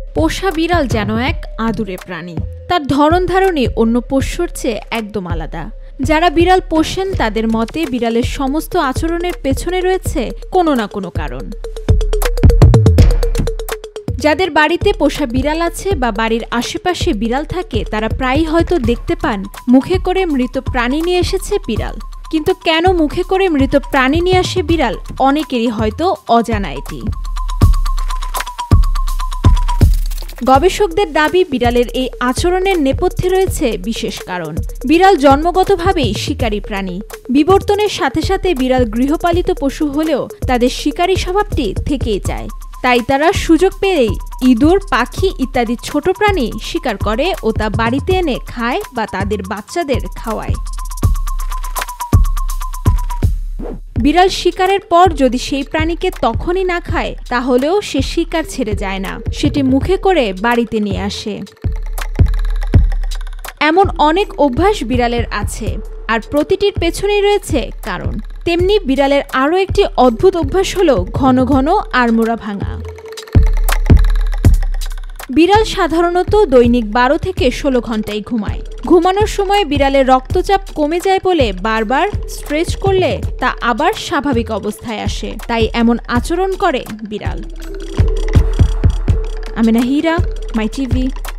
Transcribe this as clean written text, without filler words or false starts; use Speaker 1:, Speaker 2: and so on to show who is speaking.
Speaker 1: পোষা বিড়াল যেন এক আদুরে প্রাণী। তার ধরন ধারণই অন্য পোষ্যর চেয়ে একদম আলাদা। যারা বিড়াল পোষেন তাদের মতে বিড়ালের সমস্ত আচরণের পেছনে রয়েছে কোনো না কোনো কারণ। যাদের বাড়িতে পোষা বিড়াল আছে বা বাড়ির আশেপাশে বিড়াল থাকে তারা প্রায়ই হয়তো দেখতে পান মুখে করে মৃত প্রাণী নিয়ে এসেছে বিড়াল। কিন্তু কেন মুখে করে মৃত প্রাণী নিয়ে আসে বিড়াল, অনেকেরই হয়তো অজানা এটি। গবেষকদের দাবি বিড়ালের এই আচরণের নেপথ্যে রয়েছে বিশেষ কারণ। বিড়াল জন্মগতভাবেই শিকারী প্রাণী। বিবর্তনের সাথে সাথে বিড়াল গৃহপালিত পশু হলেও তাদের শিকারী স্বভাবটি থেকেই যায়। তাই তারা সুযোগ পেলেই ইঁদুর, পাখি ইত্যাদি ছোট প্রাণী শিকার করে ও তা বাড়িতে এনে খায় বা তাদের বাচ্চাদের খাওয়ায়। বিড়াল শিকারের পর যদি সেই প্রাণীকে তখনই না খায় তাহলেও সে শিকার ছেড়ে যায় না, সেটি মুখে করে বাড়িতে নিয়ে আসে। এমন অনেক অভ্যাস বিড়ালের আছে, আর প্রতিটির পেছনেই রয়েছে কারণ। তেমনি বিড়ালের আরও একটি অদ্ভুত অভ্যাস হলো ঘন ঘন আড়মোড়া ভাঙা। বিড়াল সাধারণত দৈনিক 12 থেকে 16 ঘন্টাই ঘুমায়। ঘুমানোর সময় বিড়ালের রক্তচাপ কমে যায় বলে বারবার স্ট্রেচ করলে তা আবার স্বাভাবিক অবস্থায় আসে, তাই এমন আচরণ করে বিড়াল। Amina Hira, my TV.